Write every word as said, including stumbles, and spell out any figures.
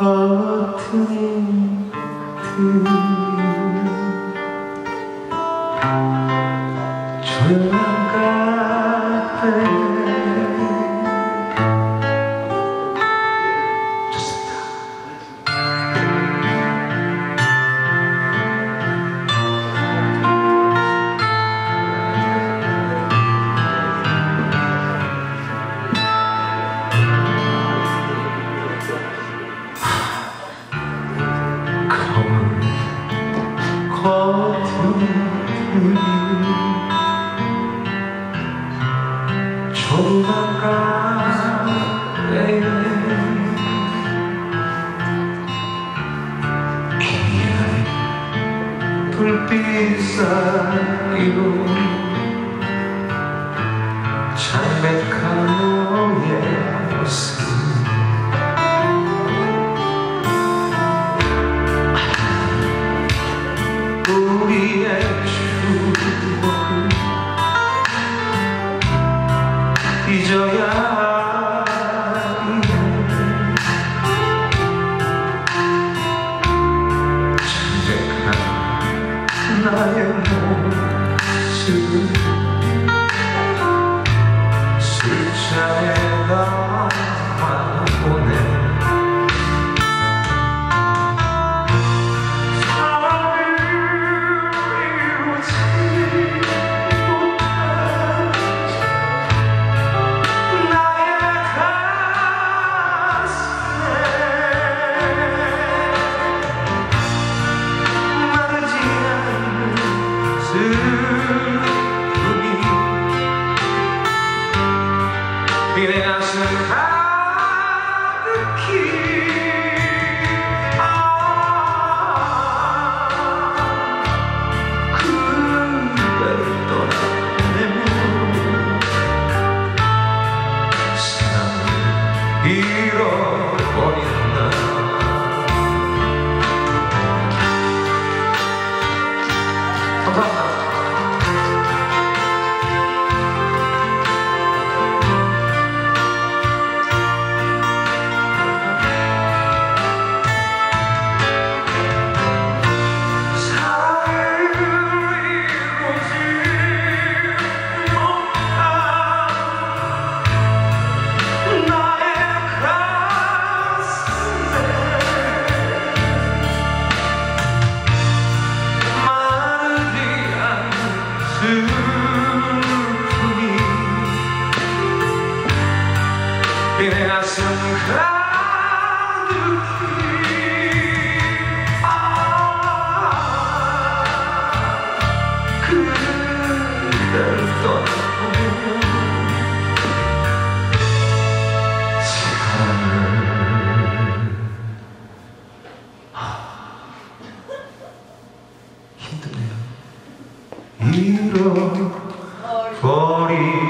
버튼이 들리는 조용한 카페. 조그만 카페에 기이한 불빛 사이로 창백한 너의 모습. 우리의 추억을 잊어야 해. 창백한 나의 모습을 술잔에 담아보내. 내 가슴 가득히 아 그대를 떠나보내며 사랑을 잃어버린다. 감사합니다. 내 가슴 가득히 아 그대를 떠나보내며 시간을 힘드네요. 잃어버린